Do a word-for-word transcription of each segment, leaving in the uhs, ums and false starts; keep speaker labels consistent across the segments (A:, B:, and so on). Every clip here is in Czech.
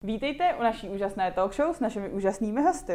A: Vítejte u naší úžasné talk show s našimi úžasnými hosty.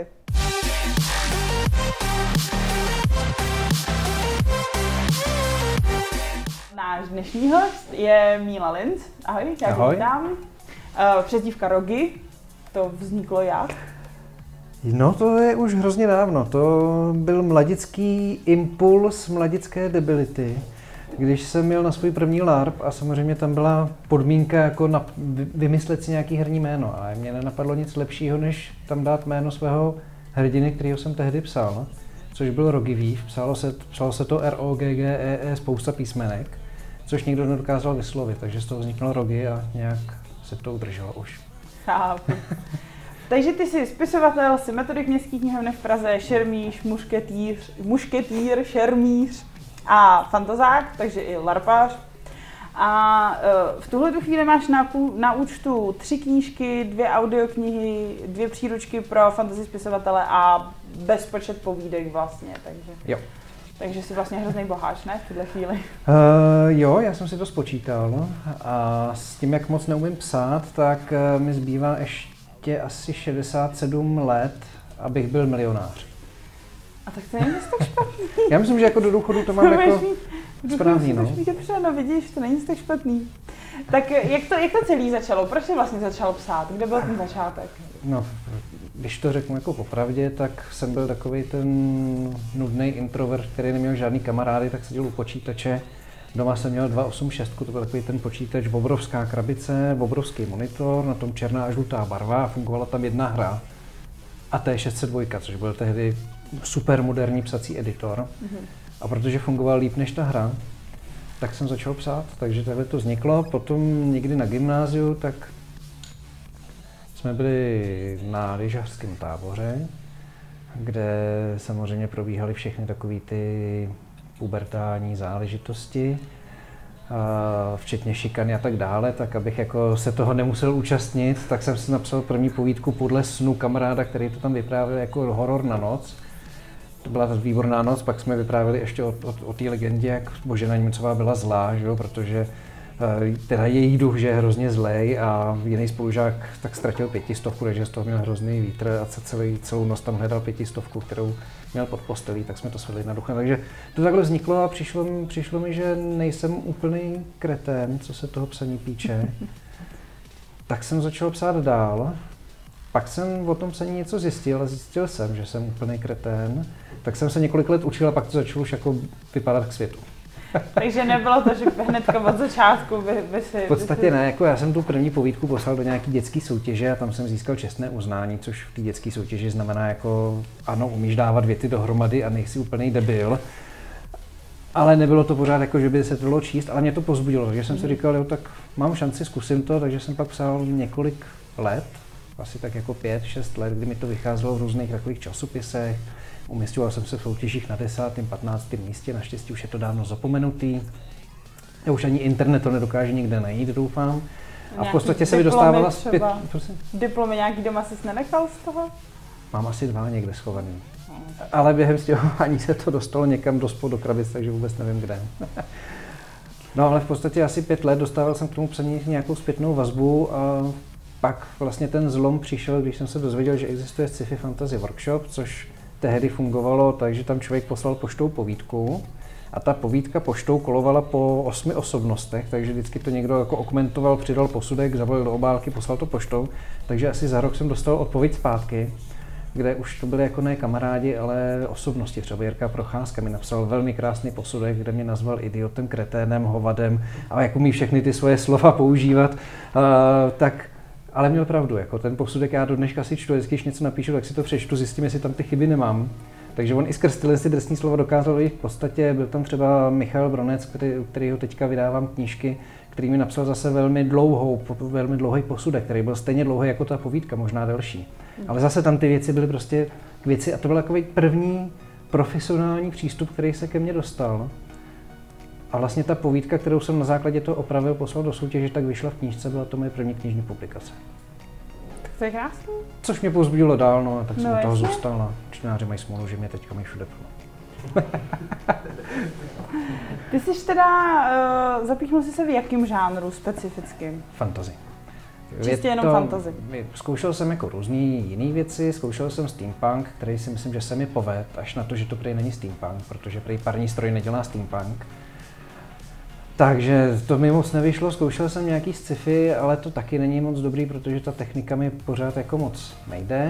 A: Náš dnešní host je Míla Linc. Ahoj, já tě vítám. Přezdívka Rogy, to vzniklo jak?
B: No to je už hrozně dávno, to byl mladický impuls mladické debility, když jsem měl na svůj první LARP a samozřejmě tam byla podmínka jako na, vymyslet si nějaký herní jméno a mě nenapadlo nic lepšího, než tam dát jméno svého hrdiny, kterého jsem tehdy psal, což byl Rogivív, psalo se, psalo se to R O G G E E, spousta písmenek, což nikdo nedokázal vyslovit, takže z toho vzniklo Rogy a nějak se to udrželo už.
A: Chápu. Takže ty jsi spisovatel, jsi metodik Městské knihovny v Praze, šermíř, mušketýř, mušketýr, šermíř a fantazák, takže i larpář. A v tuhle chvíli máš na, na účtu tři knížky, dvě audioknihy, dvě příručky pro fantasy spisovatele a bezpočet povídek vlastně, takže.
B: Jo.
A: Takže jsi vlastně hrozný boháč, ne, v tuhle chvíli? Uh,
B: jo, já jsem si to spočítal a s tím, jak moc neumím psát, tak mi zbývá ještě asi šedesát sedm let, abych byl milionář.
A: A tak to není tak špatný.
B: Já myslím, že jako do důchodu to mám jako správný, no.
A: Mít dobře, no vidíš, to není tak špatný. Tak jak to, jak to celý začalo? Proč jsi vlastně začal psát? Kde byl ten začátek?
B: No, když to řeknu jako popravdě, tak jsem byl takový ten nudný introvert, který neměl žádný kamarády, tak seděl u počítače. Doma jsem měl dva osm šest, to byl takový ten počítač, obrovská krabice, obrovský monitor, na tom černá a žlutá barva a fungovala tam jedna hra. A T šest set dva, což byl tehdy super moderní psací editor. Mm-hmm. A protože fungoval líp než ta hra, tak jsem začal psát, takže takhle to vzniklo. Potom někdy na gymnáziu, tak jsme byli na lyžařském táboře, kde samozřejmě probíhaly všechny takové ty pubertální záležitosti, včetně šikany a tak dále, tak abych jako se toho nemusel účastnit, tak jsem si napsal první povídku podle snu kamaráda, který to tam vyprávěl jako horor na noc. To byla výborná noc, pak jsme vyprávěli ještě o, o, o té legendě, jak Božena Němcová byla zlá, že jo, protože teda její duch, že je hrozně zlej a jiný spolužák tak ztratil pětistovku, takže z toho měl hrozný vítr a celý, celou noc tam hledal pětistovku, kterou měl pod postelí, tak jsme to svedli na duchem. Takže to takhle vzniklo a přišlo, přišlo mi, že nejsem úplný kretén, co se toho psaní píče. Tak jsem začal psát dál. Pak jsem o tom psaní něco zjistil a zjistil jsem, že jsem úplný kretén. Tak jsem se několik let učil a pak to začalo už jako vypadat k světu.
A: Takže nebylo to, že hnedka od začátku by, by si...
B: V podstatě by si... ne, jako já jsem tu první povídku poslal do nějaký dětské soutěže a tam jsem získal čestné uznání, což v té dětské soutěži znamená jako ano, umíš dávat věty dohromady a nejsi úplný debil. Ale nebylo to pořád jako, že by se to dalo číst, ale mě to povzbudilo, takže jsem si říkal, jo, tak mám šanci, zkusím to, takže jsem pak psal několik let, asi tak jako pět, šest let, kdy mi to vycházelo v různých takových časopisech. Umísťoval jsem se v soutěžích na desátém, patnáctém místě, naštěstí už je to dávno zapomenutý. Já už ani internet to nedokáže nikde najít, doufám. A v podstatě se mi dostávala zpět.
A: Diplomy nějaký doma jsi nenechal z toho?
B: Mám asi dva někde schovaný. No, ale během stěhování se to dostalo někam do spod do krabic, takže vůbec nevím kde. No ale v podstatě asi pět let dostával jsem k tomu psaní nějakou zpětnou vazbu a pak vlastně ten zlom přišel, když jsem se dozvěděl, že existuje Sci-Fi Fantasy Workshop, což tehdy fungovalo tak, že tam člověk poslal poštou povídku a ta povídka poštou kolovala po osmi osobnostech, takže vždycky to někdo jako okomentoval, přidal posudek, zabalil do obálky, poslal to poštou, takže asi za rok jsem dostal odpověď zpátky, kde už to byly jako ne kamarádi, ale osobnosti. Třeba Jirka Procházka mi napsal velmi krásný posudek, kde mě nazval idiotem, kreténem, hovadem a jak umí všechny ty svoje slova používat, uh, tak ale měl pravdu, jako ten posudek já do dneška si čtu, když něco napíšu, tak si to přečtu, zjistím, jestli tam ty chyby nemám. Takže on i skrz tyhle si drsný slova dokázal jít v podstatě. Byl tam třeba Michal Bronec, který, kterýho teďka vydávám knížky, který mi napsal zase velmi dlouhou, velmi dlouhý posudek, který byl stejně dlouhý jako ta povídka, možná delší. Ale zase tam ty věci byly prostě k věci a to byl takový první profesionální přístup, který se ke mně dostal. A vlastně ta povídka, kterou jsem na základě toho opravil, poslal do soutěže, tak vyšla v knížce, byla to moje první knižní publikace.
A: Tak to je krásný.
B: Což mě povzbudilo dál, no a tak
A: no,
B: jsem u toho zůstal a čtenáři mají smůlu, že mě teďka mají všude plno.
A: Ty jsi teda, uh, zapíchnul jsi se v jakém žánru specifickým?
B: Fantasy.
A: Čistě jenom fantasy.
B: Zkoušel jsem jako různý jiný věci, zkoušel jsem steampunk, který si myslím, že se mi poved, až na to, že to prý není steampunk, protože prý parní stroj nedělá steampunk. Takže to mi moc nevyšlo, zkoušel jsem nějaký sci-fi, ale to taky není moc dobrý, protože ta technika mi pořád jako moc nejde.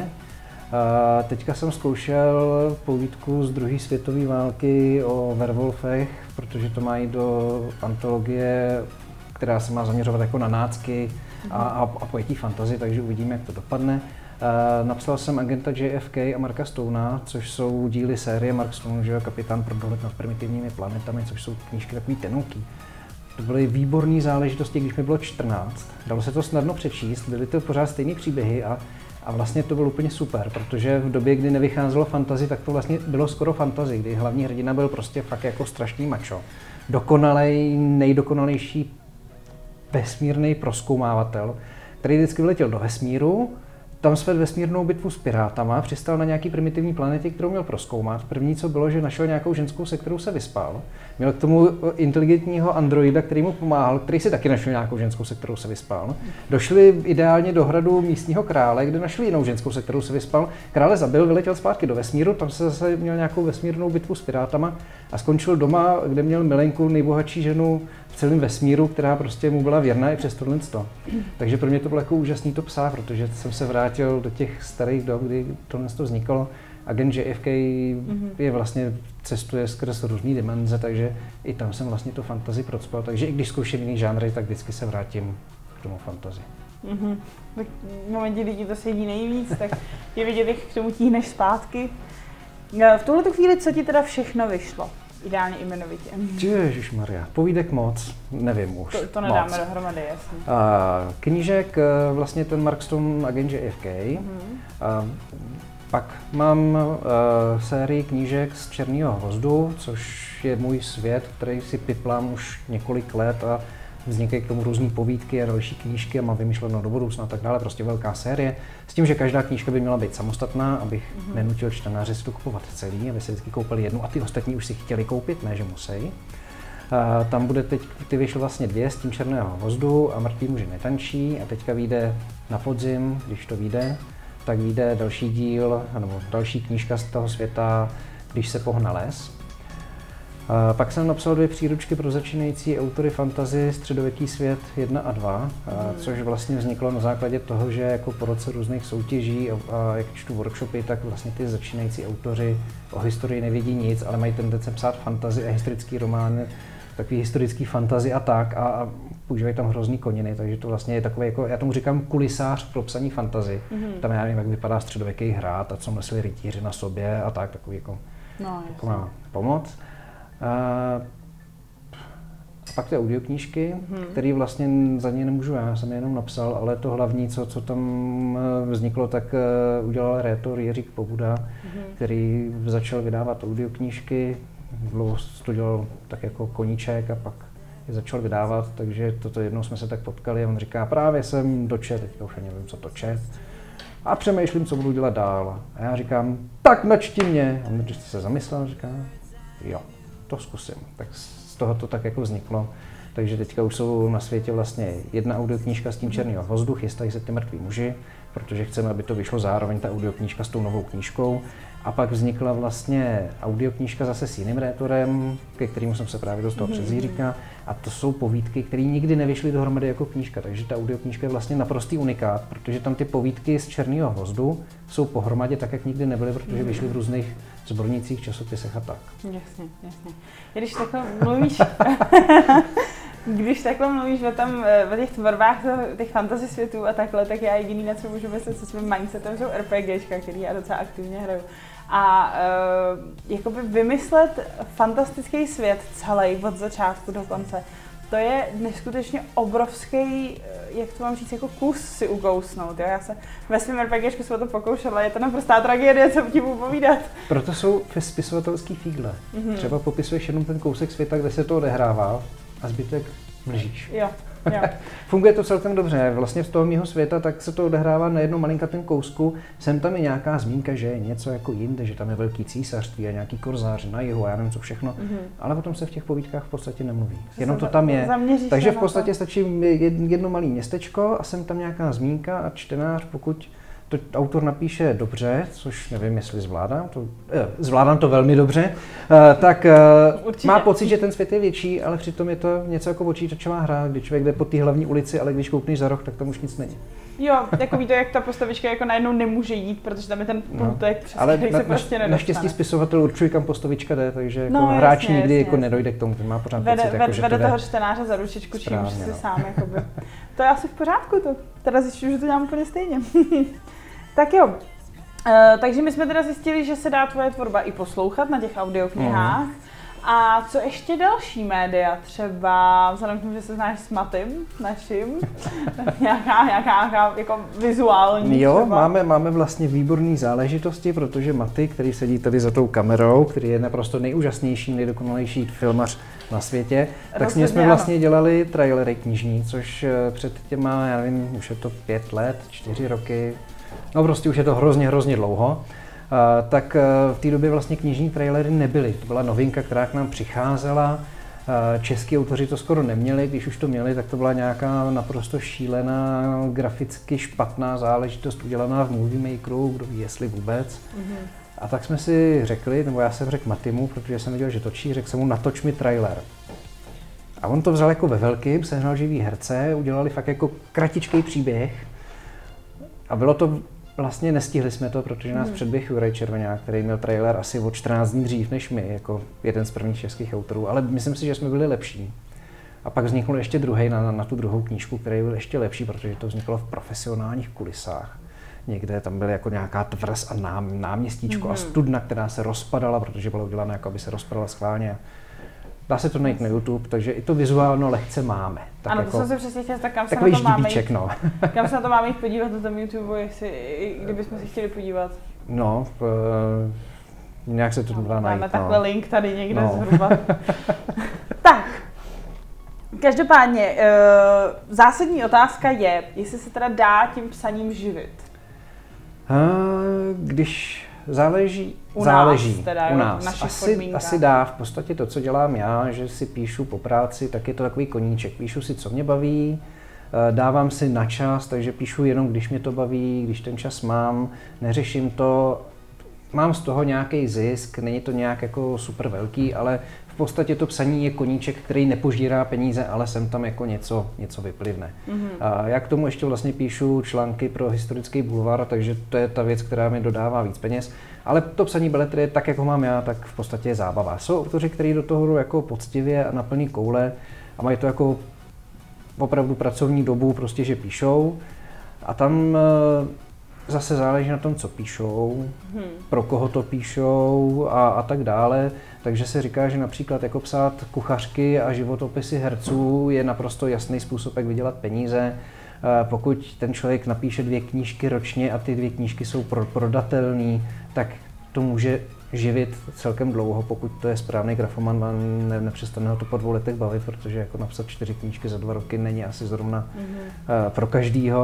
B: A teďka jsem zkoušel povídku z druhé světové války o werwolfech, protože to má jít do antologie, která se má zaměřovat jako na nácky a, a, a pojetí fantasy, takže uvidíme, jak to dopadne. Uh, napsal jsem agenta J F K a Marka Stona, což jsou díly série Mark Stone, že jo, kapitán pro dohled nad primitivními planetami, což jsou knížky takový tenounký. To byly výborné záležitosti, když mi bylo čtrnáct. Dalo se to snadno přečíst, byly to pořád stejné příběhy a, a vlastně to bylo úplně super, protože v době, kdy nevycházelo fantasy, tak to vlastně bylo skoro fantasy, kdy hlavní hrdina byl prostě fakt jako strašný mačo. Dokonalej, nejdokonalejší vesmírný prozkoumávatel, který vždycky vyletěl do vesmíru, tam svedl vesmírnou bitvu s pirátama, přistál na nějaký primitivní planetě, kterou měl prozkoumat. První, co bylo, že našel nějakou ženskou, se kterou se vyspal. Měl k tomu inteligentního androida, který mu pomáhal, který si taky našel nějakou ženskou, se kterou se vyspal. Došli ideálně do hradu místního krále, kde našli jinou ženskou, se kterou se vyspal. Krále zabil, vyletěl zpátky do vesmíru, tam se zase měl nějakou vesmírnou bitvu s pirátama a skončil doma, kde měl milenku, nejbohatší ženu v celém vesmíru, která prostě mu byla věrná i přes tohle. Takže pro mě to bylo jako úžasný to psát, protože jsem se vrátil do těch starých dob, kdy tohle vznikalo. Agent J F K mm-hmm. je vlastně cestuje skrz různý dimenze, takže i tam jsem vlastně to fantasy procpal. Takže i když zkouším jiný žánry, tak vždycky se vrátím k tomu fantasy.
A: Mm-hmm. Tak v momentě, kdy ti to sedí nejvíc, tak je vidět, jak k tomu tíhneš zpátky. V tuhletu chvíli, co ti teda všechno vyšlo? Ideálně jmenovitě.
B: Ježišmarja, povídek moc, nevím už.
A: To, to nedáme moc dohromady, jasně.
B: A, knížek, vlastně ten Mark Stone, Agent J F K. Mm-hmm. A, pak mám uh, sérii knížek z Černého hvozdu, což je můj svět, který si piplám už několik let a vznikají k tomu různé povídky a další knížky a mám vymyšleno do budoucna a tak dále, prostě velká série. S tím, že každá knížka by měla být samostatná, abych mm-hmm. nenutil čtenáře si to kupovat celý, aby si vždycky koupili jednu a ty ostatní už si chtěli koupit, ne že musí. Uh, tam bude teď, ty vyšly vlastně dvě z tím Černého hvozdu a Mrtví muži netančí a teďka vyjde na podzim, když to vyjde, tak vyjde další díl, nebo další knížka z toho světa, Když se pohne les. A pak jsem napsal dvě příručky pro začínající autory fantasy Středověký svět jedna a dva, mm. což vlastně vzniklo na základě toho, že jako po roce různých soutěží a, a jak čtu workshopy, tak vlastně ty začínající autoři o historii nevědí nic, ale mají tendence psát fantasy a historický romány, takový historický fantasy a tak a, a používají tam hrozný koniny, takže to vlastně je takový, jako, já tomu říkám kulisář pro psaní fantasy. Mm-hmm. Tam já nevím, jak vypadá středověký hrad a co nosili rytíři na sobě a tak, takový jako
A: no,
B: taková pomoc. A pak ty audioknížky, mm-hmm. které vlastně za ně nemůžu, já jsem je jenom napsal, ale to hlavní, co, co tam vzniklo, tak udělal rétor Jiřík Pobuda, mm-hmm. který začal vydávat audioknížky. Dlouho to dělal tak jako koníček a pak je začal vydávat, takže toto jednou jsme se tak potkali a on říká, právě jsem dočet, teďka už ani nevím, co to čet, a přemýšlím, co budu dělat dál. A já říkám, tak načti mě. A když se zamyslel, říká, jo, to zkusím. Tak z toho to tak jako vzniklo. Takže teďka už jsou na světě vlastně jedna audioknížka s tím Černýho hvozdu, chystají se ty Mrtví muži, protože chceme, aby to vyšlo zároveň ta audioknížka s tou novou knížkou. A pak vznikla vlastně audioknížka zase s jiným rétorem, ke kterému jsem se právě dostal mm-hmm. přes Jiříka. A to jsou povídky, které nikdy nevyšly dohromady jako knížka. Takže ta audioknížka je vlastně naprostý unikát, protože tam ty povídky z Černého hvozdu jsou pohromadě tak, jak nikdy nebyly, protože vyšly v různých sbornících, časopisech a tak.
A: Jasně, jasně. Když takhle mluvíš, když takhle mluvíš o, tam, o těch tvorbách těch fantasy světů a takhle, tak já jediný, na co můžu myslet se svým mindsetem, jsou RPGčka, který já docela aktivně hraju. A uh, jakoby vymyslet fantastický svět celý od začátku do konce, to je neskutečně obrovský, jak to mám říct, jako kus si ukousnout. Jo? Já se ve svém RPGčku jsem to pokoušela, je to naprostá tragédie, co ti budu povídat.
B: Proto jsou spisovatelský fígle. Mm-hmm. Třeba popisuješ jenom ten kousek světa, kde se to odehrává a zbytek mlžíš.
A: Jo.
B: Funguje to celkem dobře. Vlastně z toho mýho světa tak se to odehrává na jednom malinkatém kousku. Sem tam je nějaká zmínka, že je něco jako jinde, že tam je velký císařství a nějaký korzář na jihu a já nevím co všechno, mm-hmm. ale potom se v těch povídkách v podstatě nemluví. To Jenom to tam je. Takže v podstatě stačí jedno malé městečko a sem tam nějaká zmínka a čtenář, pokud to autor napíše dobře, což nevím, jestli zvládám, to, eh, zvládám to velmi dobře, eh, tak eh, má pocit, že ten svět je větší, ale přitom je to něco jako počítačová hra, kdy člověk jde po té hlavní ulici, ale když koukneš za roh, tak tam už nic není.
A: Jo, jako víte, jak ta postavička jako najednou nemůže jít, protože tam je ten pultek, no, přes
B: ale
A: který
B: na,
A: se prostě nedostane.
B: Naštěstí spisovatel určuje, kam postavička jde, takže jako
A: no,
B: hráč
A: jasně,
B: nikdy
A: jasně,
B: jako nedojde k tomu, ten má pořád
A: vede,
B: pocit,
A: ved,
B: jako, že
A: vede
B: to jde
A: toho čtenáře za ručičku, čímž si
B: no.
A: sám jakoby. To je asi v pořádku, to. Teda zjišťuju, že to dělám úplně stejně. Tak jo, uh, takže my jsme teda zjistili, že se dá tvoje tvorba i poslouchat na těch audioknihách. Mm. A co ještě další média, třeba vzhledem k tomu, že se znáš s Matym naším, nějaká, nějaká, nějaká jako vizuální
B: Jo,
A: třeba.
B: máme, máme vlastně výborné záležitosti, protože Maty, který sedí tady za tou kamerou, který je naprosto nejúžasnější, nejdokonalejší filmař na světě, tak
A: Rozhodně
B: s ním jsme
A: ano.
B: vlastně dělali trailery knižní, což před těma, já nevím, už je to pět let, čtyři roky, no prostě už je to hrozně, hrozně dlouho. Uh, tak uh, v té době vlastně knižní trailery nebyly. To byla novinka, která k nám přicházela. Uh, český autoři to skoro neměli, když už to měli, tak to byla nějaká naprosto šílená, graficky špatná záležitost udělaná v Movie Makeru, kdo ví, jestli vůbec. Mm-hmm. A tak jsme si řekli, nebo já jsem řekl Matymu, protože jsem viděl, že točí, řekl jsem mu, natoč mi trailer. A on to vzal jako ve velkým, sehnal živý herce, udělali fakt jako kratičký příběh. A bylo to Vlastně nestihli jsme to, protože nás hmm. předběh Juraj Červeňák, který měl trailer asi o čtrnáct dní dřív než my, jako jeden z prvních českých autorů, ale myslím si, že jsme byli lepší. A pak vznikl ještě druhý na, na tu druhou knížku, který byl ještě lepší, protože to vzniklo v profesionálních kulisách. Někde tam byla jako nějaká tvrz a nám, náměstíčko hmm. a studna, která se rozpadala, protože byla udělána jako aby se rozpadala schválně. Dá se to najít na YouTube, takže i to vizuálno lehce máme. Tak
A: ano,
B: jako,
A: to jsem se přesně chtěla, tak kam se
B: takový
A: na to máme
B: ždibíček,
A: jít,
B: no.
A: kam se na to máme jít podívat na tom YouTube, jestli, kdybychom si chtěli podívat.
B: No, uh, nějak se to dá
A: no,
B: najít.
A: Máme takhle
B: no.
A: link tady někde
B: no.
A: zhruba. Tak, každopádně, uh, zásadní otázka je, jestli se teda dá tím psaním živit.
B: Uh, když záleží,
A: u
B: záleží
A: nás, teda,
B: u nás.
A: V našich
B: asi, asi dá. V podstatě to, co dělám já, že si píšu po práci, tak je to takový koníček. Píšu si, co mě baví, dávám si na čas, takže píšu jenom, když mě to baví, když ten čas mám, neřeším to, mám z toho nějaký zisk, není to nějak jako super velký, ale v podstatě to psaní je koníček, který nepožírá peníze, ale sem tam jako něco, něco vyplivne. Mm-hmm. A já k tomu ještě vlastně píšu články pro historický bulvár, takže to je ta věc, která mi dodává víc peněz. Ale to psaní beletrie, tak jak ho mám já, tak v podstatě je zábava. Jsou autoři, kteří do toho jdou jako poctivě a na plný koule a mají to jako opravdu pracovní dobu, prostě, že píšou. A tam zase záleží na tom, co píšou, hmm. pro koho to píšou a, a tak dále. Takže se říká, že například jako psát kuchařky a životopisy herců je naprosto jasný způsob, jak vydělat peníze. Pokud ten člověk napíše dvě knížky ročně a ty dvě knížky jsou pro, prodatelné, tak to může živit celkem dlouho, pokud to je správný grafoman a ne, nepřestane ho to po dvou letech bavit, protože jako napsat čtyři knížky za dva roky není asi zrovna mm-hmm. uh, pro každýho.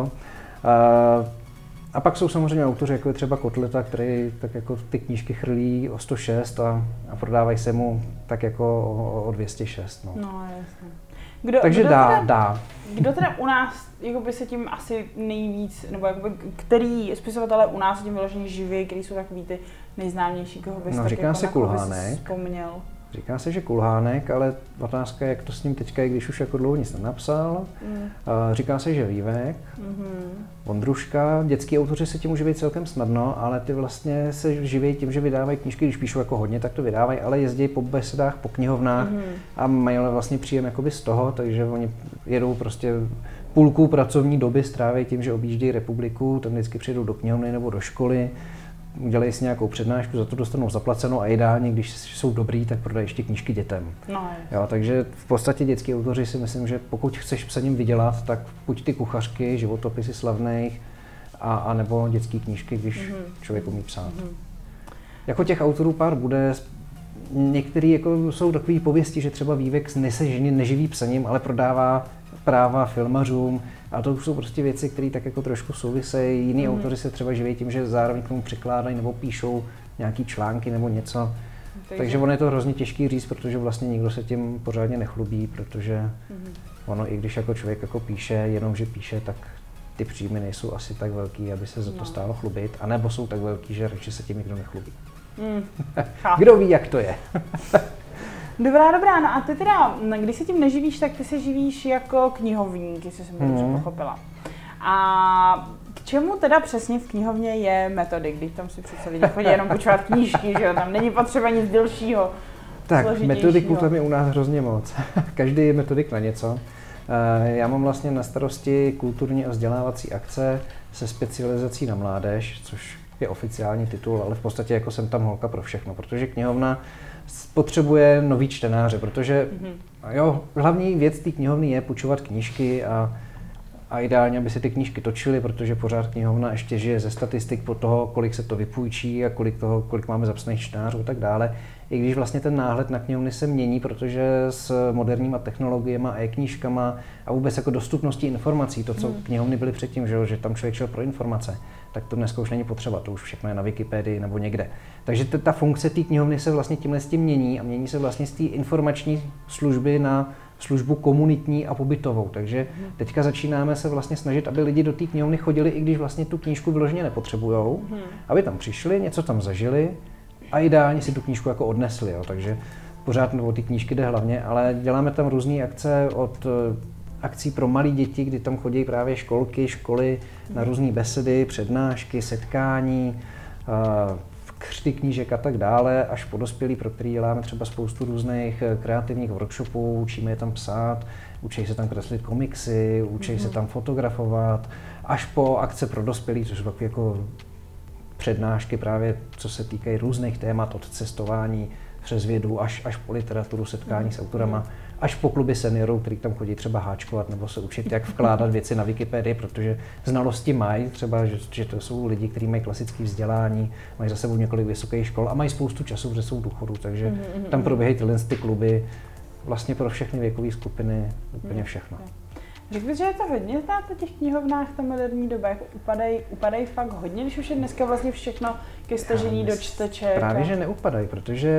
B: Uh, A pak jsou samozřejmě autoři, jako je třeba Kotleta, který tak jako ty knížky chrlí o sto šest a, a prodávají se mu tak jako o, o dvě stě šest. No,
A: no jasně. Kdo,
B: Takže
A: kdo
B: dá,
A: teda,
B: dá.
A: Kdo teda u nás jakoby se tím asi nejvíc, nebo jakoby, který spisovatelé u nás se tím vyloženě živí, který jsou takový ty nejznámější, koho bys
B: no,
A: tak
B: říká
A: jako
B: se Kulhánek.
A: Vzpomněl?
B: Říká se, že Kulhánek, ale otázka je, jak to s ním teďka je, když už jako dlouho nic nenapsal. Mm. Říká se, že Vývek, mm-hmm. Vondruška, dětský autoři se tím může být celkem snadno, ale ty vlastně se živí tím, že vydávají knížky, když píšou jako hodně, tak to vydávají, ale jezdí po besedách, po knihovnách mm. a mají vlastně příjem jakoby z toho, takže oni jedou prostě půlku pracovní doby stráví tím, že objíždějí republiku, tam vždycky přijdou do knihovny nebo do školy, udělají si nějakou přednášku, za to dostanou zaplacenou a ideálně, když jsou dobrý, tak prodají ještě knížky dětem.
A: No,
B: jo, takže v podstatě dětský autoři si myslím, že pokud chceš psaním vydělat, tak buď ty kuchařky, životopisy slavných, a, a nebo dětské knížky, když mm-hmm. člověk umí psát. Mm-hmm. Jako těch autorů pár bude, některý jako jsou takové pověsti, že třeba Vývek nese ženy neživí psaním, ale prodává práva filmařům a to jsou prostě věci, které tak jako trošku souvisejí. Jiní mm. autoři se třeba živí tím, že zároveň k tomu překládají nebo píšou nějaký články nebo něco. Takže, Takže ono je to hrozně těžký říct, protože vlastně nikdo se tím pořádně nechlubí, protože mm. ono i když jako člověk jako píše, jenom že píše, tak ty příjmy nejsou asi tak velký, aby se za to stálo chlubit, anebo jsou tak velký, že radši se tím nikdo nechlubí. Mm. Kdo ví, jak to je?
A: Dobrá, dobrá, no a ty teda, když se tím neživíš, tak ty se živíš jako knihovník, jestli jsem to dobře mm. pochopila. A k čemu teda přesně v knihovně je Metodik, když tam si přece lidi chodí jenom počítat knížky, že jo, tam není potřeba nic delšího,
B: tak, metodiků tam je u nás hrozně moc. Každý je metodik na něco. Já mám vlastně na starosti kulturní a vzdělávací akce se specializací na mládež, což je oficiální titul, ale v podstatě jako jsem tam holka pro všechno, protože knihovna potřebuje nový čtenáře, protože mm-hmm. jo, hlavní věc té knihovny je půjčovat knížky a, a ideálně, aby se ty knížky točily, protože pořád knihovna ještě žije ze statistik po toho, kolik se to vypůjčí a kolik, toho, kolik máme zapsaných čtenářů a tak dále. I když vlastně ten náhled na knihovny se mění, protože s moderníma technologiemi a e-knížkama a vůbec jako dostupností informací, to, co mm. knihovny byly předtím, že, že tam člověk šel pro informace, tak to dneska už není potřeba, to už všechno je na Wikipedii nebo někde. Takže ta funkce té knihovny se vlastně tímhle s tím mění a mění se vlastně z té informační služby na službu komunitní a pobytovou. Takže teďka začínáme se vlastně snažit, aby lidi do té knihovny chodili, i když vlastně tu knížku vyloženě nepotřebujou, hmm. aby tam přišli, něco tam zažili a ideálně si tu knížku jako odnesli. Jo. Takže pořád o ty knížky jde hlavně, ale děláme tam různé akce od akcí pro malé děti, kdy tam chodí právě školky, školy na různé besedy, přednášky, setkání, křty knížek a tak dále, až po dospělí, pro který děláme třeba spoustu různých kreativních workshopů, učíme je tam psát, učí se tam kreslit komiksy, učí mm-hmm. se tam fotografovat, až po akce pro dospělí, což jsou takové jako přednášky právě, co se týkají různých témat, od cestování přes vědu až, až po literaturu, setkání mm-hmm. s autorama, až po kluby seniorů, který tam chodí třeba háčkovat nebo se učit, jak vkládat věci na Wikipedii, protože znalosti mají, třeba, že, že to jsou lidi, kteří mají klasické vzdělání, mají za sebou několik vysokých škol a mají spoustu času, protože jsou v důchodu, takže mm-hmm. tam probíhají tyhle ty kluby vlastně pro všechny věkové skupiny úplně všechno.
A: Řekl bych, že je to hodně znát o těch knihovnách ta moderní doba, jako upadají, upadají fakt hodně, když už je dneska vlastně všechno ke stažení do čteček.
B: Právě, že neupadají, protože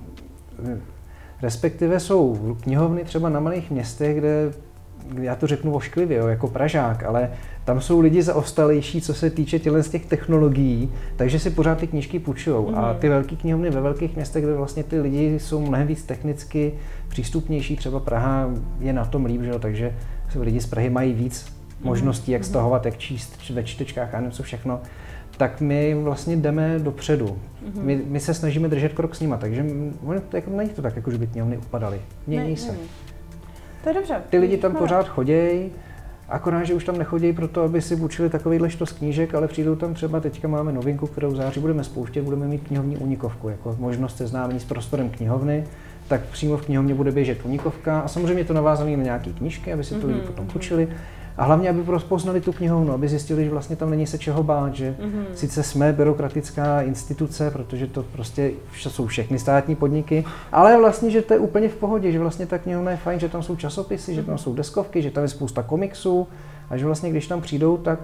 B: respektive jsou knihovny třeba na malých městech, kde, kde já to řeknu ošklivě, jo, jako Pražák, ale tam jsou lidi zaostalejší, co se týče těchto z těch technologií, takže si pořád ty knížky půjčujou. Mm. A ty velké knihovny ve velkých městech, kde vlastně ty lidi jsou mnohem víc technicky přístupnější, třeba Praha je na tom líp, že jo, takže lidi z Prahy mají víc možností, jak stahovat, jak číst ve čtečkách a nevím co všechno, tak my vlastně jdeme dopředu. Mm-hmm. My, my se snažíme držet krok s nima, takže to, jako, není to tak, jako že by knihovny upadaly. Mění ne, se. Ne.
A: To je dobře.
B: Ty lidi tam pořád chodějí, akorát, že už tam nechodí proto, aby si učili takovýhle štos knížek, ale přijdou tam třeba, teďka máme novinku, kterou v září budeme spouštět, budeme mít knihovní únikovku, jako možnost seznámení s prostorem knihovny, tak přímo v knihovně bude běžet únikovka a samozřejmě to navázané na nějaké knížky, aby si to lidi mm-hmm. potom učili. A hlavně, aby rozpoznali tu knihovnu, aby zjistili, že vlastně tam není se čeho bát, že mm-hmm. sice jsme byrokratická instituce, protože to prostě jsou všechny státní podniky, ale vlastně, že to je úplně v pohodě, že vlastně ta knihovna je fajn, že tam jsou časopisy, mm-hmm. že tam jsou deskovky, že tam je spousta komiksů a že vlastně, když tam přijdou, tak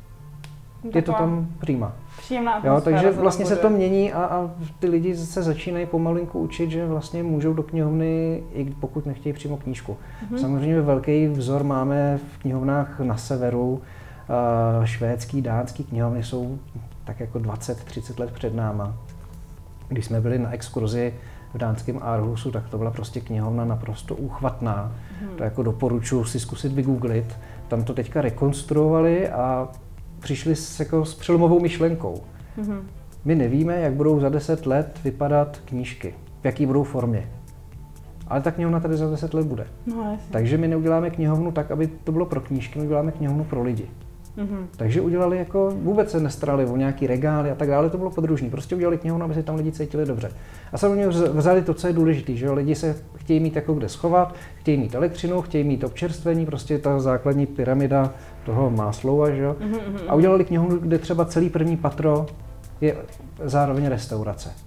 B: je to tam prima.
A: Příjemná
B: jo, takže vlastně se to mění a, a ty lidi se začínají pomalinku učit, že vlastně můžou do knihovny, i pokud nechtějí přímo knížku. Mm-hmm. Samozřejmě velký vzor máme v knihovnách na severu. Uh, švédský, dánský knihovny jsou tak jako dvacet třicet let před náma. Když jsme byli na exkurzi v dánském Aarhusu, tak to byla prostě knihovna naprosto úchvatná. Mm-hmm. To jako doporučuji si zkusit vygooglit. Tam to teďka rekonstruovali a přišli s, jako, s přelomovou myšlenkou. Mm-hmm. My nevíme, jak budou za deset let vypadat knížky, v jaký budou formě. Ale ta knihovna tady za deset let bude.
A: No,
B: takže my neuděláme knihovnu tak, aby to bylo pro knížky, my uděláme knihovnu pro lidi. Mm-hmm. Takže udělali jako, vůbec se nestarali o nějaký regály a tak dále, to bylo podružný. Prostě udělali knihovnu, aby se tam lidi cítili dobře. A samozřejmě vzali to, co je důležité, že jo, lidi se chtějí mít jako kde schovat, chtějí mít elektřinu, chtějí mít občerstvení, prostě ta základní pyramida toho Maslowa, že jo. Mm-hmm. A udělali knihovnu, kde třeba celý první patro je zároveň restaurace.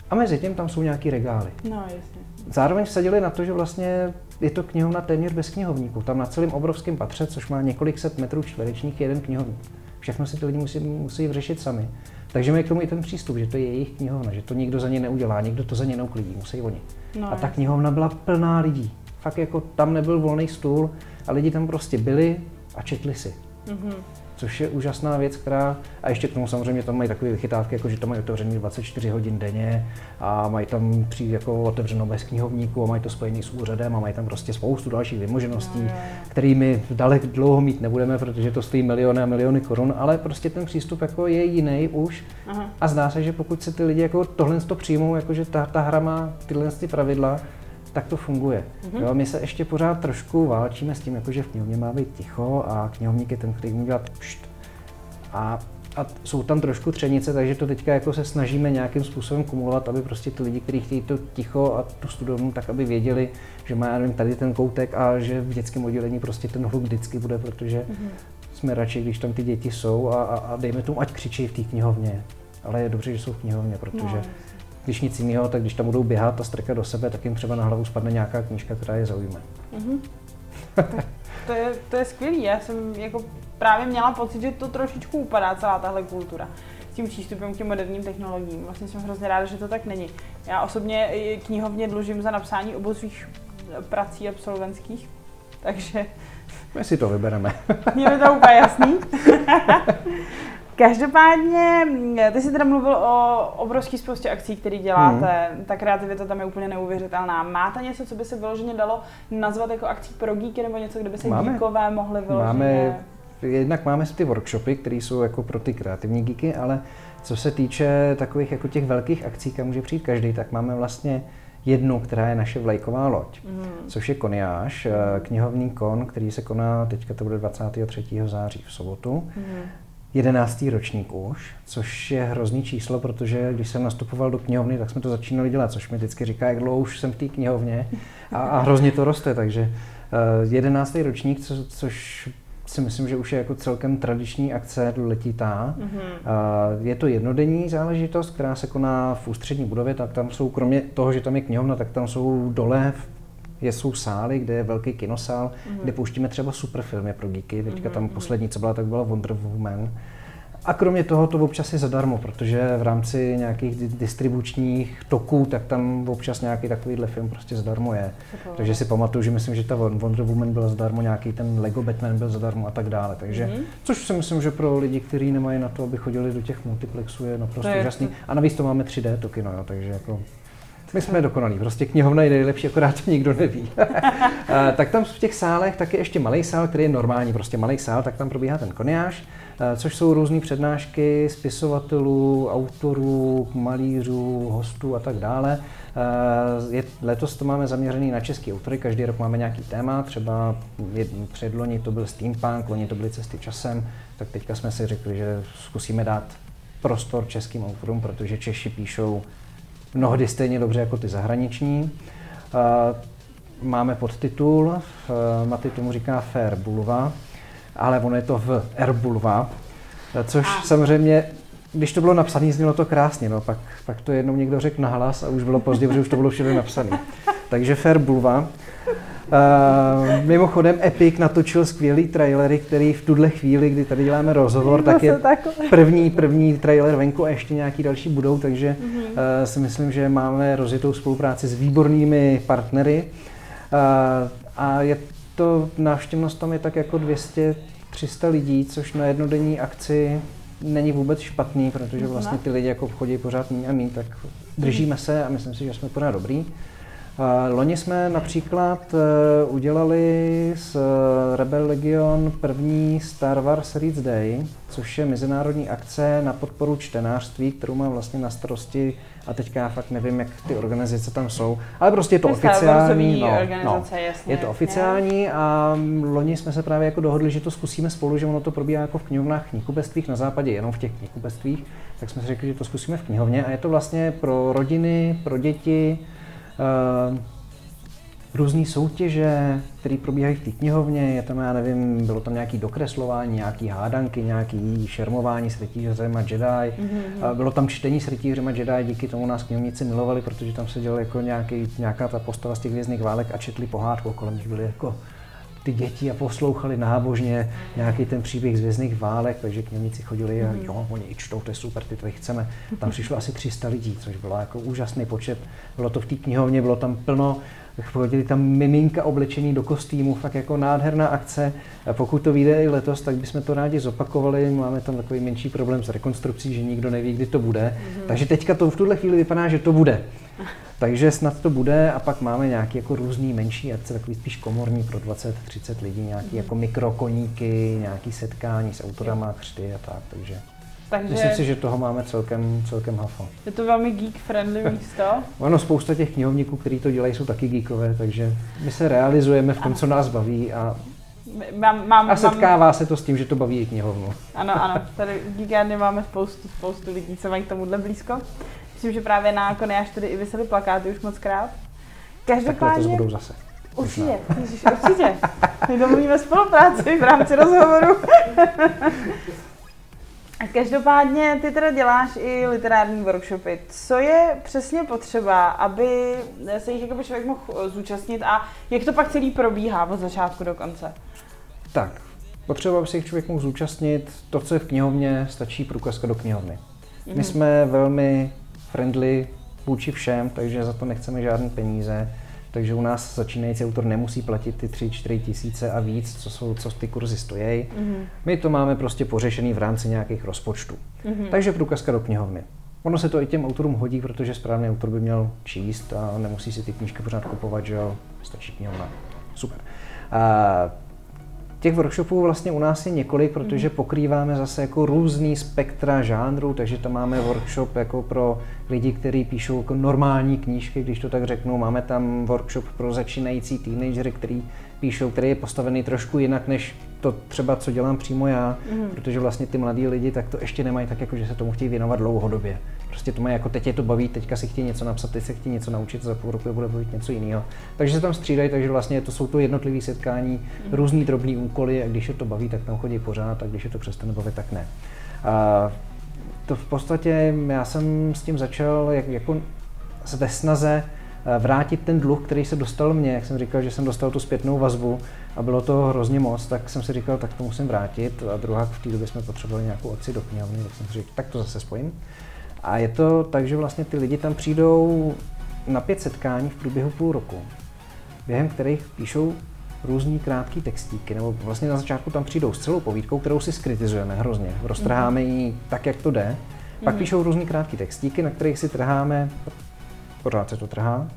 B: A mezi tím tam jsou nějaký regály.
A: No, jasně.
B: Zároveň vsadili na to, že vlastně je to knihovna téměř bez knihovníků. Tam na celém obrovském patře, což má několik set metrů čtverečních, jeden knihovník. Všechno si ty lidi musí, musí vyřešit sami. Takže mají k tomu i ten přístup, že to je jejich knihovna, že to nikdo za ně neudělá, nikdo to za ně neuklidí, musí oni. No, a ta knihovna byla plná lidí. Fakt jako tam nebyl volný stůl a lidi tam prostě byli a četli si. Mm-hmm. Což je úžasná věc, která, a ještě k tomu samozřejmě tam mají takové vychytávky, jako že tam mají otevřený dvacet čtyři hodin denně a mají tam přijít jako otevřeno bez knihovníků a mají to spojený s úřadem a mají tam prostě spoustu dalších vymožeností, no, kterými dalek dlouho mít nebudeme, protože to stojí miliony a miliony korun, ale prostě ten přístup jako je jiný už. Aha. A zdá se, že pokud se ty lidi jako tohle to přijmou, jako že ta, ta hra má tyhle ty pravidla, tak to funguje. Mm-hmm. Jo, my se ještě pořád trošku válčíme s tím, jako že v knihovně má být ticho a knihovník je ten, který může dělat pšt. A, a jsou tam trošku třenice, takže to teďka jako se snažíme nějakým způsobem kumulovat, aby prostě ty lidi, kteří chtějí to ticho a tu studovnu, tak aby věděli, že má, já nevím, tady ten koutek a že v dětském oddělení prostě ten hluk vždycky bude, protože mm-hmm. jsme radši, když tam ty děti jsou a, a, a dejme tomu, ať křičí v té knihovně. Ale je dobře, že jsou v knihovně, protože no. Když nic jiného, tak když tam budou běhat a strkat do sebe, tak jim třeba na hlavu spadne nějaká knížka, která je zaujme. Mm-hmm.
A: to, je, to je skvělý. Já jsem jako právě měla pocit, že to trošičku upadá celá tahle kultura s tím přístupem k těm moderním technologiím. Vlastně jsem hrozně ráda, že to tak není. Já osobně knihovně dlužím za napsání obou svých prací absolventských, takže...
B: My si to vybereme.
A: Mně je to úplně jasný. Každopádně, ty jsi teda mluvil o obrovský spoustě akcí, které děláte, mm. ta kreativita tam je úplně neuvěřitelná. Máte něco, co by se vyloženě dalo nazvat jako akcí pro geeky, nebo něco, kde by se máme, geekové mohli vyloženě... Máme,
B: jednak máme ty workshopy, které jsou jako pro ty kreativní geeky, ale co se týče takových jako těch velkých akcí, kam může přijít každý, tak máme vlastně jednu, která je naše vlajková loď, mm. což je Koniáž, mm. knihovní kon, který se koná, teďka to bude dvacátého třetího září v sobotu. Mm. jedenáctý ročník už, což je hrozný číslo, protože když jsem nastupoval do knihovny, tak jsme to začínali dělat, což mi vždycky říká, jak dlouho už jsem v té knihovně a, a hrozně to roste, takže jedenáctý uh, ročník, co, což si myslím, že už je jako celkem tradiční akce letitá. Mm-hmm. Uh, je to jednodenní záležitost, která se koná v ústřední budově, tak tam jsou, kromě toho, že tam je knihovna, tak tam jsou dole Je, jsou sály, kde je velký kinosál, mm-hmm. kde pouštíme třeba super filmy pro geeky. Teďka tam poslední, co byla, tak byla Wonder Woman. A kromě toho to občas je zadarmo, protože v rámci nějakých distribučních toků, tak tam občas nějaký takovýhle film prostě zadarmo je. Super. Takže si pamatuju, že myslím, že ta Wonder Woman byla zadarmo, nějaký ten Lego Batman byl zadarmo a tak dále. Takže, mm-hmm. což si myslím, že pro lidi, kteří nemají na to, aby chodili do těch multiplexů, je naprosto úžasný. A navíc to máme tři dé to kino, jo, takže jako... My jsme dokonalí, prostě knihovna je nejlepší, akorát to nikdo neví. Tak tam v těch sálech taky ještě malý sál, který je normální, prostě malý sál, tak tam probíhá ten Koniáž, což jsou různé přednášky spisovatelů, autorů, malířů, hostů a tak dále. Je, letos to máme zaměřený na český autory, každý rok máme nějaký téma, třeba předloni to byl steampunk, loni to byly cesty časem, tak teďka jsme si řekli, že zkusíme dát prostor českým autorům, protože Češi píšou mnohdy stejně dobře jako ty zahraniční. Máme podtitul, Maty tomu říká Fair Bulva, ale ono je to v Air Bulva, což a. samozřejmě, když to bylo napsané, znělo to krásně, no, pak, pak to jednou někdo řekl nahlas a už bylo pozdě, protože už to bylo všude napsané. Takže Fair Bulva. Uh, mimochodem Epic natočil skvělý trailery, který v tuhle chvíli, kdy tady děláme rozhovor, tak je první, první trailer venku a ještě nějaký další budou, takže mm-hmm. uh, si myslím, že máme rozjetou spolupráci s výbornými partnery uh, a je to, návštěvnost tam je tak jako dvě stě tři sta lidí, což na jednodenní akci není vůbec špatný, protože vlastně ty lidi jako chodí pořád míň a míň, tak držíme se a myslím si, že jsme pořád dobrý. Loni jsme například udělali s Rebel Legion první Star Wars Reads Day, což je mezinárodní akce na podporu čtenářství, kterou mám vlastně na starosti a teďka já fakt nevím, jak ty organizace tam jsou, ale prostě je to oficiální. No, no,
A: jasně,
B: je to oficiální a loni jsme se právě jako dohodli, že to zkusíme spolu, že ono to probíhá jako v knihovnách, knihkupectvích na západě, jenom v těch knihkupectvích, tak jsme si řekli, že to zkusíme v knihovně a je to vlastně pro rodiny, pro děti, různý soutěže, které probíhají v té knihovně, je tam, já nevím, bylo tam nějaký dokreslování, nějaký hádanky, nějaký šermování s rytířem a Jedi. Mm-hmm. Bylo tam čtení s rytířem a Jedi, díky tomu nás knihovníci milovali, protože tam se dělala jako nějaký, nějaká ta postava z těch Hvězdných válek a četli pohádku, kolem nich byly jako ty děti a poslouchali nábožně nějaký ten příběh z Hvězdných válek, takže knihovníci chodili a jo, oni i čtou, to je super, ty to chceme. Tam přišlo asi tři sta lidí, což bylo jako úžasný počet. Bylo to v té knihovně, bylo tam plno, chodili tam miminka oblečení do kostýmu, fakt jako nádherná akce. A pokud to vyjde i letos, tak bychom to rádi zopakovali. Máme tam takový menší problém s rekonstrukcí, že nikdo neví, kdy to bude. Mm-hmm. Takže teďka to v tuhle chvíli vypadá, že to bude. Takže snad to bude a pak máme nějaké jako různý menší akce, takový spíš komorní pro dvacet třicet lidí, nějaké mm-hmm. jako mikrokoníky, nějaké setkání s autorama, křty a tak, takže, takže myslím si, že toho máme celkem, celkem hafo.
A: Je to velmi geek-friendly místo?
B: Ono, spousta těch knihovníků, kteří to dělají, jsou taky geekové, takže my se realizujeme v tom, co nás baví a,
A: mám, mám,
B: a setkává mám... se to s tím, že to baví i knihovnu.
A: Ano, ano, tady v Geekárně máme spoustu, spoustu lidí, co mají k tomuhle blízko. Myslím, že právě na Koniáš tady i vysely plakáty už moc krát.
B: Každopádně... Tak budou zase.
A: Určitě, ježiš, určitě. My domluvíme spolupráci v rámci rozhovoru. Každopádně ty teda děláš i literární workshopy. Co je přesně potřeba, aby se jich jako člověk mohl zúčastnit a jak to pak celý probíhá od začátku do konce?
B: Tak, potřeba, aby se jich člověk mohl zúčastnit, to, co je v knihovně, stačí průkazka do knihovny. My jsme velmi friendly vůči všem, takže za to nechceme žádné peníze. Takže u nás začínající autor nemusí platit ty tři čtyři tisíce a víc, co, jsou, co ty kurzy stojí. Mm-hmm. My to máme prostě pořešený v rámci nějakých rozpočtů. Mm-hmm. Takže průkazka do knihovny. Ono se to i těm autorům hodí, protože správný autor by měl číst a nemusí si ty knížky pořád kupovat, že jo, stačí knihovna. Super. A těch workshopů vlastně u nás je několik, protože pokrýváme zase jako různý spektra žánrů, takže tam máme workshop jako pro lidi, kteří píšou jako normální knížky, když to tak řeknu. Máme tam workshop pro začínající teenagery, který píšou, který je postavený trošku jinak, než to třeba, co dělám přímo já, mm. protože vlastně ty mladí lidi tak to ještě nemají tak, jako že se tomu chtějí věnovat dlouhodobě. Prostě to mají jako teď je to baví, teďka si chtějí něco napsat, teď se chtějí něco naučit, za půl roku bude bavit něco jiného. Takže se tam střídají, takže vlastně to jsou to jednotlivé setkání, mm. různý drobný úkoly a když je to baví, tak tam chodí pořád a když je to přestane bavit, tak ne. A to v podstatě já jsem s tím začal jak, jako ve snaze vrátit ten dluh, který se dostal mně, jak jsem říkal, že jsem dostal tu zpětnou vazbu a bylo to hrozně moc, tak jsem si říkal, tak to musím vrátit a druhá v té době jsme potřebovali nějakou akci do knihovny, tak jsem si říkal, tak to zase spojím. A je to tak, že vlastně ty lidi tam přijdou na pět setkání v průběhu půl roku, během kterých píšou různý krátký textíky, nebo vlastně na začátku tam přijdou s celou povídkou, kterou si skritizujeme hrozně, roztrháme ji tak, jak to jde, pak píšou různý krátký textíky, na kterých si trháme, pořád se to trhá,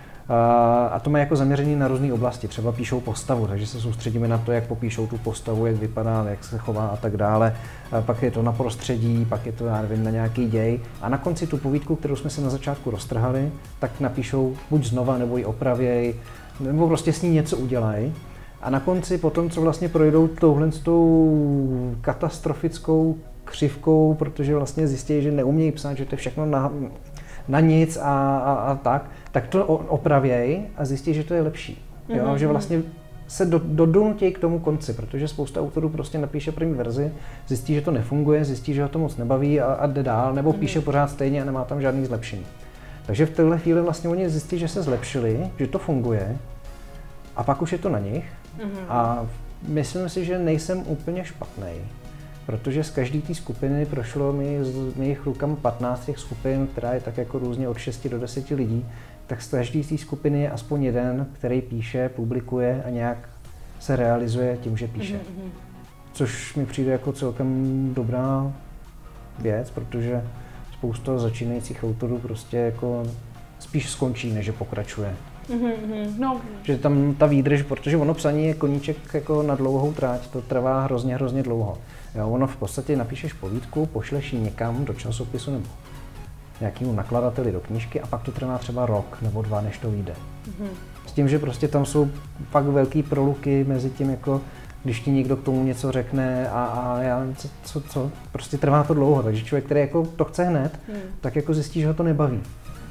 B: a to má jako zaměření na různé oblasti, třeba píšou postavu, takže se soustředíme na to, jak popíšou tu postavu, jak vypadá, jak se chová a tak dále. A pak je to na prostředí, pak je to, já nevím, na nějaký děj. A na konci tu povídku, kterou jsme si na začátku roztrhali, tak napíšou buď znova, nebo ji opravěj, nebo prostě s ní něco udělají. A na konci potom, co vlastně projdou touhle s tou katastrofickou křivkou, protože vlastně zjistí, že neumějí psát, že to je všechno na, na nic a, a, a tak, tak to opravěj a zjistí, že to je lepší. Jo? Mm-hmm. Že vlastně se do, dodonutí k tomu konci, protože spousta autorů prostě napíše první verzi, zjistí, že to nefunguje, zjistí, že ho to moc nebaví a, a jde dál, nebo mm-hmm. píše pořád stejně a nemá tam žádný zlepšení. Takže v téhle chvíli vlastně oni zjistí, že se zlepšili, že to funguje a pak už je to na nich. Mm-hmm. A myslím si, že nejsem úplně špatnej, protože z každé té skupiny prošlo mi z mých rukama patnáct těch skupin, která je tak jako různě od šesti do deseti lidí, tak z každé té skupiny je aspoň jeden, který píše, publikuje a nějak se realizuje tím, že píše. Mm-hmm. Což mi přijde jako celkem dobrá věc, protože spousta začínajících autorů prostě jako spíš skončí, než že pokračuje.
A: Mm-hmm. No.
B: Že tam ta výdrž, protože ono psaní je koníček jako na dlouhou tráť, to trvá hrozně, hrozně dlouho. Jo, ono v podstatě napíšeš povídku, pošleš ji někam do časopisu nebo nějakému nakladateli do knížky a pak to trvá třeba rok nebo dva, než to vyjde. Mm-hmm. S tím, že prostě tam jsou fakt velký proluky mezi tím, jako když ti někdo k tomu něco řekne a, a já co, co, co, prostě trvá to dlouho, takže člověk, který jako to chce hned, mm. tak jako zjistí, že ho to nebaví.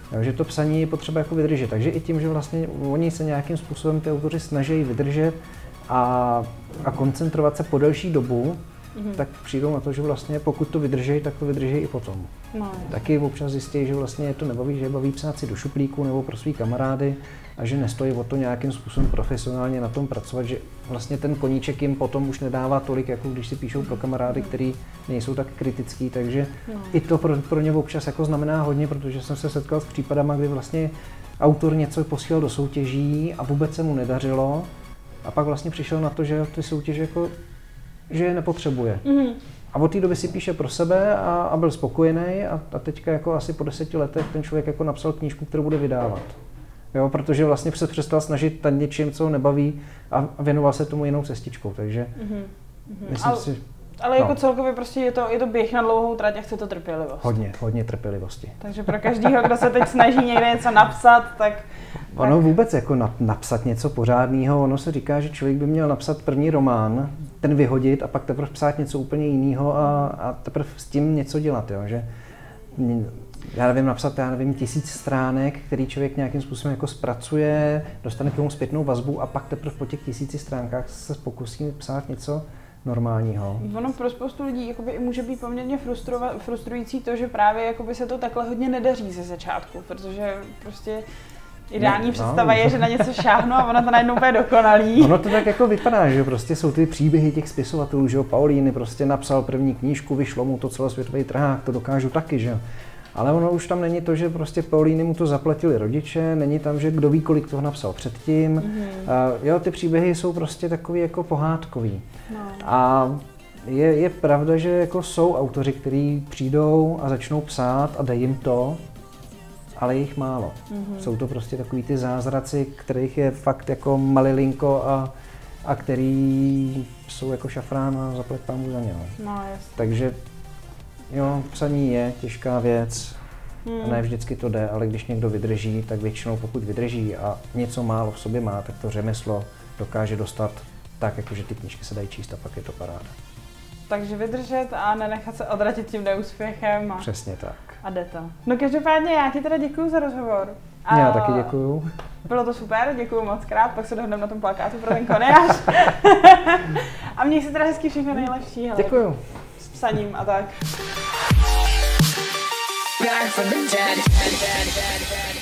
B: Jo, že to psaní je potřeba jako vydržet. Takže i tím, že vlastně oni se nějakým způsobem ty autoři snaží vydržet a, a koncentrovat se po delší dobu, mm-hmm. tak přijdou na to, že vlastně pokud to vydrží, tak to vydrží i potom. No. Taky občas zjistí, že vlastně je to nebaví, že je baví psát si do šuplíku nebo pro svý kamarády a že nestojí o to nějakým způsobem profesionálně na tom pracovat, že vlastně ten koníček jim potom už nedává tolik, jako když si píšou pro kamarády, který nejsou tak kritický, takže no. i to pro, pro ně občas jako znamená hodně, protože jsem se setkal s případama, kdy vlastně autor něco posílal do soutěží a vůbec se mu nedařilo a pak vlastně přišel na to, že ty soutěže jako, že je nepotřebuje. Mm-hmm. A od té doby si píše pro sebe a, a byl spokojený a, a teďka jako asi po deseti letech ten člověk jako napsal knížku, kterou bude vydávat. Jo, protože vlastně se přestal snažit nad něčím, co ho nebaví a věnoval se tomu jinou cestičkou, takže mm-hmm. myslím
A: ale,
B: si...
A: Ale jako no. celkově prostě je to, je to běh na dlouhou trať a chce to trpělivost.
B: Hodně, hodně trpělivosti.
A: Takže pro každého, kdo se teď snaží někde něco napsat, tak...
B: Ono
A: tak...
B: vůbec jako napsat něco pořádného, ono se říká, že člověk by měl napsat první román, ten vyhodit a pak teprve psát něco úplně jiného a, a teprve s tím něco dělat, jo, že... Já nevím, napsat, já nevím, tisíc stránek, který člověk nějakým způsobem jako zpracuje, dostane k tomu zpětnou vazbu a pak teprve po těch tisíci stránkách se pokusí psát něco normálního.
A: Ono pro spoustu lidí jakoby může být poměrně frustrující to, že právě jakoby se to takhle hodně nedaří ze začátku, protože prostě ideální no, představa no. je, že na něco šáhnu a ono to najednou bude dokonalý.
B: Ono to tak jako vypadá, že prostě jsou ty příběhy těch spisovatelů, že jo, Paulíny prostě napsal první knížku, vyšlo mu to celosvětový trhák, to dokážu taky, že jo. Ale ono už tam není to, že prostě Paulíny mu to zaplatili rodiče, není tam, že kdo ví, kolik toho napsal předtím. Mm-hmm. Uh, jo, ty příběhy jsou prostě takový jako pohádkový. No. A je, je pravda, že jako jsou autoři, kteří přijdou a začnou psát a dají jim to, ale je jich málo. Mm-hmm. Jsou to prostě takový ty zázraci, kterých je fakt jako malilinko a, a který jsou jako šafrán a zaplať pámu za ně.
A: No, jasně.
B: Takže jo, psaní je těžká věc, hmm. ne vždycky to jde, ale když někdo vydrží, tak většinou pokud vydrží a něco málo v sobě má, tak to řemeslo dokáže dostat tak, jakože ty knížky se dají číst a pak je to paráda.
A: Takže vydržet a nenechat se odratit tím neúspěchem. A...
B: Přesně tak.
A: A jde to. No každopádně já ti teda děkuju za rozhovor. A...
B: Já taky děkuju.
A: Bylo to super, děkuju moc krát, pak se dohodneme na tom plakátu pro ten koniář. A měj se teda hezky všechno nejlepší. Hele.
B: Děkuju.
A: S psaním a tak.
C: Back from the dead.